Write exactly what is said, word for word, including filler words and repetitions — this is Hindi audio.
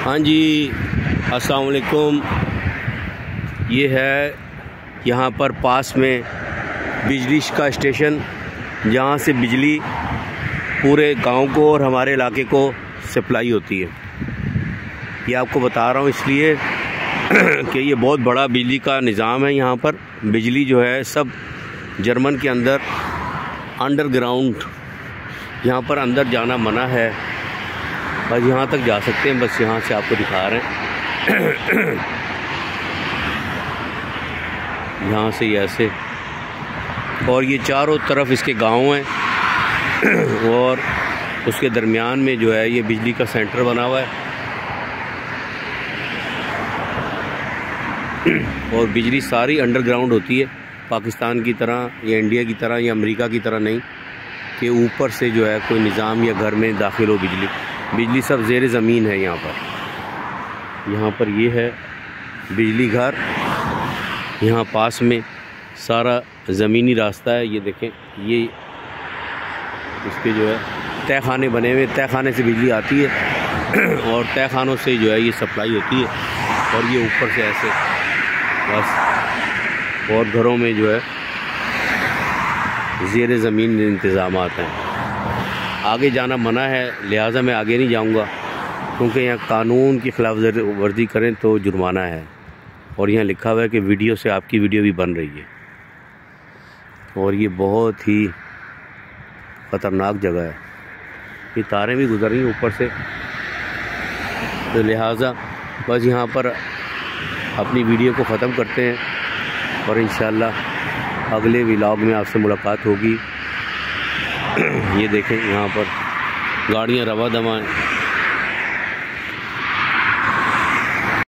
हाँ जी, अस्सलाम वालेकुम। ये है यहाँ पर पास में बिजली का स्टेशन, जहाँ से बिजली पूरे गांव को और हमारे इलाके को सप्लाई होती है। ये आपको बता रहा हूँ इसलिए कि ये बहुत बड़ा बिजली का निज़ाम है। यहाँ पर बिजली जो है सब जर्मन के अंदर अंडरग्राउंड, यहाँ पर अंदर जाना मना है, बस यहाँ तक जा सकते हैं। बस यहाँ से आपको दिखा रहे हैं यहाँ से ऐसे, और ये चारों तरफ इसके गांव हैं और उसके दरमियान में जो है ये बिजली का सेंटर बना हुआ है। और बिजली सारी अंडरग्राउंड होती है, पाकिस्तान की तरह या इंडिया की तरह या अमेरिका की तरह नहीं कि ऊपर से जो है कोई निज़ाम या घर में दाखिल हो बिजली। बिजली सब ज़ेर ज़मीन है यहाँ पर। यहाँ पर ये है बिजली घर, यहाँ पास में सारा ज़मीनी रास्ता है। ये देखें, ये इसके जो है तय खाने बने हुए, तय खाने से बिजली आती है और तय खानों से जो है ये सप्लाई होती है। और ये ऊपर से ऐसे बस, और घरों में जो है ज़ेर ज़मीन इंतज़ामात हैं। आगे जाना मना है, लिहाजा मैं आगे नहीं जाऊंगा, क्योंकि यहाँ कानून की खिलाफ वर्जी करें तो जुर्माना है। और यहाँ लिखा हुआ है कि वीडियो से आपकी वीडियो भी बन रही है। और ये बहुत ही ख़तरनाक जगह है, ये तारें भी गुजर रही हैं ऊपर से, तो लिहाजा बस यहाँ पर अपनी वीडियो को ख़त्म करते हैं और इंशाअल्लाह अगले व्लॉग में आपसे मुलाकात होगी। ये देखें यहाँ पर गाड़ियाँ रवा दवा हैं।